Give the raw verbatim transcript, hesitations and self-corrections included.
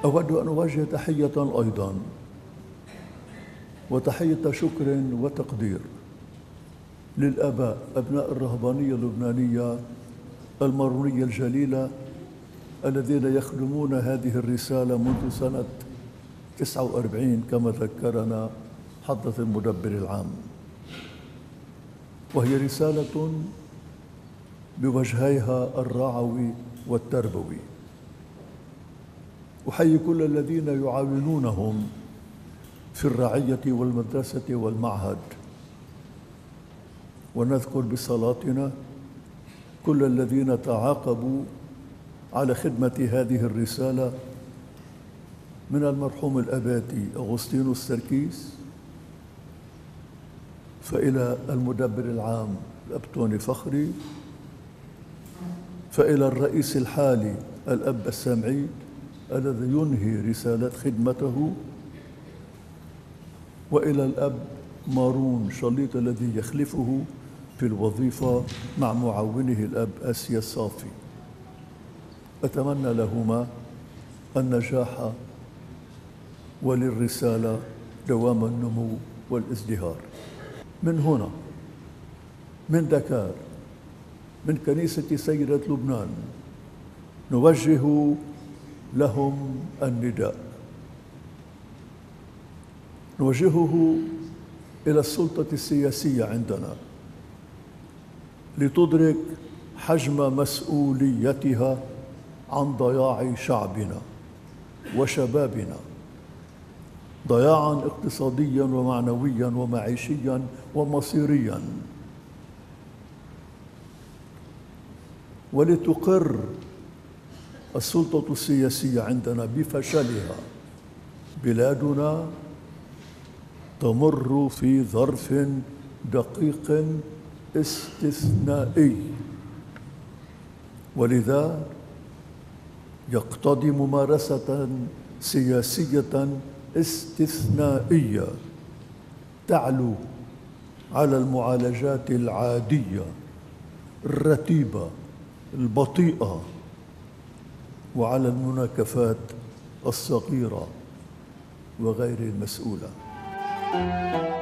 أود أن أوجه تحية أيضا وتحية شكر وتقدير للآباء أبناء الرهبانية اللبنانية المارونية الجليلة الذين يخدمون هذه الرسالة منذ سنة تسعة وأربعين كما ذكرنا حضرة المدبر العام، وهي رسالة بوجهيها الرعوي والتربوي. أحيي كل الذين يعاونونهم في الرعية والمدرسة والمعهد، ونذكر بصلاتنا كل الذين تعاقبوا على خدمة هذه الرسالة من المرحوم الأباتي أغسطينوس سركيس، فإلى المدبر العام الأب توني فخري، فإلى الرئيس الحالي الأب بسام عيد الذي ينهي رسالة خدمته، وإلى الأب مارون شليط الذي يخلفه في الوظيفة مع معاونه الأب آسيا الصافي. أتمنى لهما النجاح وللرسالة دوام النمو والازدهار. من هنا من دكار من كنيسة سيدة لبنان نوجه لهم النداء، نوجهه إلى السلطة السياسية عندنا لتدرك حجم مسؤوليتها عن ضياع شعبنا وشبابنا، ضياعاً اقتصادياً ومعنوياً ومعيشياً ومصيرياً، ولتقر السلطة السياسية عندنا بفشلها. بلادنا تمر في ظرف دقيق استثنائي، ولذا يقتضي ممارسة سياسية استثنائية تعلو على المعالجات العادية الرتيبة البطيئة وعلى المناكفات الصغيرة وغير المسؤولة.